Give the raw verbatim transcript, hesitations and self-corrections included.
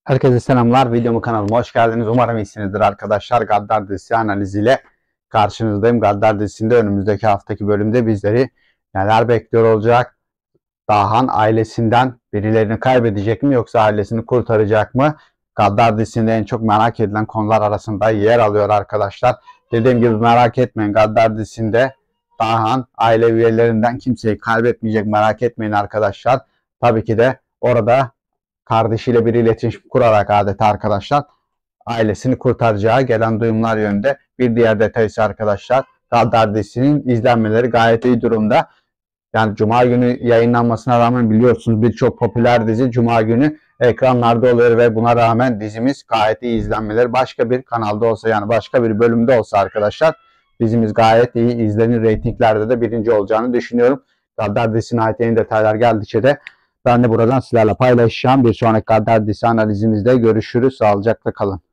Herkese selamlar. Videomu kanalıma hoş geldiniz. Umarım iyisinizdir arkadaşlar. Gaddar dizisi analiziyle karşınızdayım. Gaddar dizisinde önümüzdeki haftaki bölümde bizleri neler bekliyor olacak? Dahan ailesinden birilerini kaybedecek mi yoksa ailesini kurtaracak mı? Gaddar dizisinde en çok merak edilen konular arasında yer alıyor arkadaşlar. Dediğim gibi merak etmeyin. Gaddar dizisinde Dahan aile üyelerinden kimseyi kaybetmeyecek, merak etmeyin arkadaşlar. Tabii ki de orada kardeşiyle bir iletişim kurarak adeta arkadaşlar ailesini kurtaracağı gelen duyumlar yönünde. Bir diğer detay ise arkadaşlar Gaddar dizisinin izlenmeleri gayet iyi durumda. Yani Cuma günü yayınlanmasına rağmen biliyorsunuz birçok popüler dizi Cuma günü ekranlarda oluyor ve buna rağmen dizimiz gayet iyi izlenmeleri. Başka bir kanalda olsa, yani başka bir bölümde olsa arkadaşlar dizimiz gayet iyi izlenir, reytinglerde de birinci olacağını düşünüyorum. Gaddar dizisine ait yeni detaylar geldikçe de ben de buradan sizlerle paylaşacağım. Bir sonraki Gaddar dizisi analizimizde görüşürüz. Sağlıcakla kalın.